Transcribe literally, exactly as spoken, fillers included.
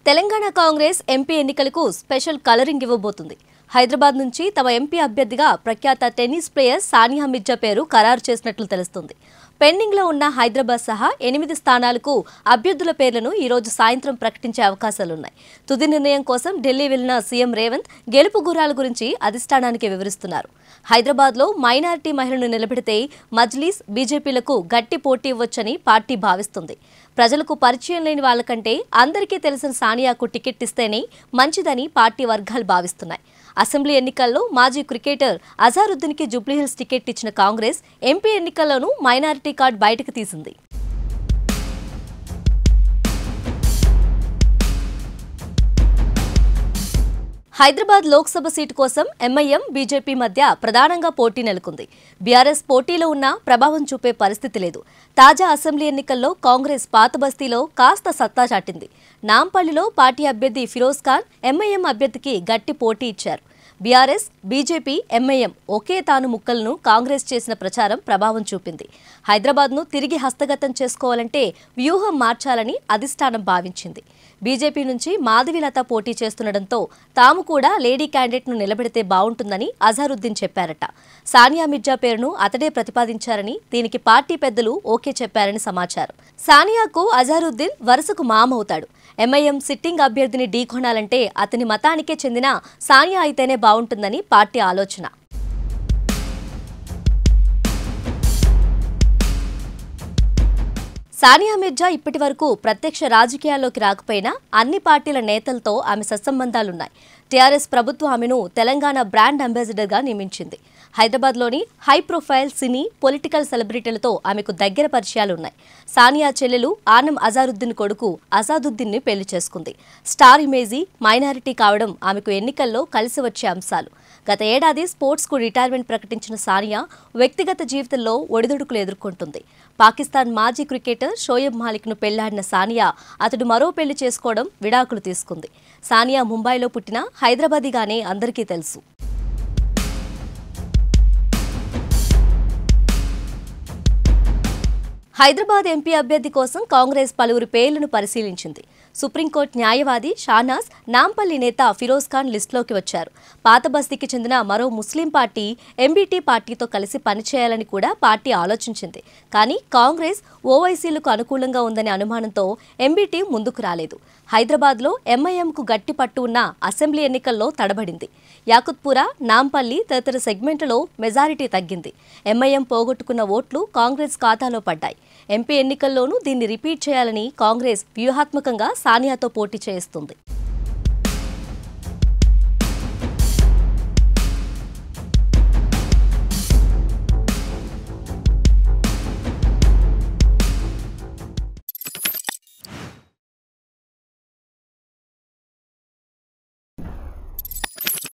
Telangana Congress MP ఎన్నికలకు special colouring ఇవ్వబోతుంది. హైదరాబాద్ నుంచి తమ ఎంపీ అభ్యర్థిగా ప్రఖ్యాత టెన్నిస్ ప్లేయర్ సానియా మిర్జా పేరు ఖరారు చేసినట్లు తెలుస్తుంది. పెండింగ్ లో ఉన్న హైదరాబాద్ సహా ఎనిమిది స్థానాలకు అభ్యర్థుల పేర్లను ఈ రోజు సాయంత్రం ప్రకటించే అవకాశాలున్నాయి. తుది నిర్ణయం కోసం ఢిల్లీ వెళ్లిన సీఎం రేవంత్ గెలుపు గుర్రాల గురించి అధిష్టానానికి వివరిస్తున్నారు. హైదరాబాద్ లో మైనారిటీ మహిళను నిలబెడితే మజ్లీస్, బీజేపీలకు గట్టి పోటీ ఇవ్వొచ్చని పార్టీ భావిస్తుంది. ప్రజలకు పరిచయం లేని వాళ్లకంటే అందరికీ తెలిసిన సానియాకు టికెట్ ఇస్తేనే మంచిదని పార్టీ వర్గాలు భావిస్తున్నాయి. అసెంబ్లీ ఎన్నికల్లో మాజీ క్రికెటర్ అజారుద్దీన్కి జూబ్లీహిల్స్ టికెట్ ఇచ్చిన కాంగ్రెస్ ఎంపీ ఎన్నికల్లోనూ మైనారిటీ కార్డు బయటకు తీసింది. హైదరాబాద్ లోక్సభ సీటు కోసం ఎంఐఎం, బీజేపీ మధ్య ప్రధానంగా పోటీ నెలకొంది. బీఆర్ఎస్ పోటీలో ఉన్నా ప్రభావం చూపే పరిస్థితి లేదు. తాజా అసెంబ్లీ ఎన్నికల్లో కాంగ్రెస్ పాత బస్తీలో కాస్త సత్తా చాటింది. నాంపల్లిలో పార్టీ అభ్యర్థి ఫిరోజ్ ఖాన్ ఎంఐఎం అభ్యర్థికి గట్టి పోటీ ఇచ్చారు. బీఆర్ఎస్, బీజేపీ, ఎంఐఎం ఒకే తాను ముక్కలను కాంగ్రెస్ చేసిన ప్రచారం ప్రభావం చూపింది. హైదరాబాద్ను తిరిగి హస్తగతం చేసుకోవాలంటే వ్యూహం మార్చాలని అధిష్టానం భావించింది. బీజేపీ నుంచి మాధవిలత పోటీ చేస్తుండటంతో తాము కూడా లేడీ క్యాండిడేట్ను నిలబెడితే బాగుంటుందని అజారుద్దీన్ చెప్పారట. సానియా మిర్జా పేరును అతడే ప్రతిపాదించారని, దీనికి పార్టీ పెద్దలు ఓకే చెప్పారని సమాచారం. సానియాకు అజారుద్దీన్ వరుసకు మామవుతాడు. ఎంఐఎం సిట్టింగ్ అభ్యర్థిని ఢీకొనాలంటే అతని మతానికే చెందిన సానియా అయితేనే బాగుంటుందని పార్టీ ఆలోచన. సానియా మిర్జా ఇప్పటి వరకు ప్రత్యక్ష రాజకీయాల్లోకి రాకపోయినా అన్ని పార్టీల నేతలతో ఆమె సత్సంబంధాలున్నాయి. టీఆర్ఎస్ ప్రభుత్వం ఆమెను తెలంగాణ బ్రాండ్ అంబాసిడర్గా నియమించింది. హైదరాబాద్లోని హై ప్రొఫైల్ సినీ, పొలిటికల్ సెలబ్రిటీలతో ఆమెకు దగ్గర పరిచయాలున్నాయి. సానియా చెల్లెలు ఆనం అజారుద్దీన్ కొడుకు అజాదుద్దీన్ని పెళ్లి చేసుకుంది. స్టార్ ఇమేజీ, మైనారిటీ కావడం ఆమెకు ఎన్నికల్లో కలిసి వచ్చే అంశాలు. గత ఏడాది స్పోర్ట్స్కు రిటైర్మెంట్ ప్రకటించిన సానియా వ్యక్తిగత జీవితంలో ఒడిదుడుకులు ఎదుర్కొంటుంది. పాకిస్తాన్ మాజీ క్రికెటర్ షోయబ్ మాలిక్ను పెళ్లాడిన సానియా అతడు మరో పెళ్లి చేసుకోవడం, విడాకులు తీసుకుంది. సానియా ముంబైలో పుట్టిన హైదరాబాదీగానే అందరికీ తెలుసు. హైదరాబాద్ ఎంపీ అభ్యర్థి కోసం కాంగ్రెస్ పలువురు పేర్లను పరిశీలించింది. సుప్రీంకోర్టు న్యాయవాది షానాజ్, నాంపల్లి నేత ఫిరోజ్ ఖాన్ లిస్టులోకి వచ్చారు. పాత బస్తీకి చెందిన మరో ముస్లిం పార్టీ ఎంబీటీ పార్టీతో కలిసి పనిచేయాలని కూడా పార్టీ ఆలోచించింది. కానీ కాంగ్రెస్ ఓవైసీలకు అనుకూలంగా ఉందనే అనుమానంతో ఎంబీటీ ముందుకు రాలేదు. హైదరాబాద్లో ఎంఐఎంకు గట్టి పట్టు ఉన్న అసెంబ్లీ ఎన్నికల్లో తడబడింది. యాకుత్పురా, నాంపల్లి తదితర సెగ్మెంట్లలో మెజారిటీ తగ్గింది. ఎంఐఎం పోగొట్టుకున్న ఓట్లు కాంగ్రెస్ ఖాతాలో పడ్డాయి. ఎంపీ ఎన్నికల్లోనూ దీన్ని రిపీట్ చేయాలని కాంగ్రెస్ వ్యూహాత్మకంగా సానియాతో పోటీ చేయిస్తుంది.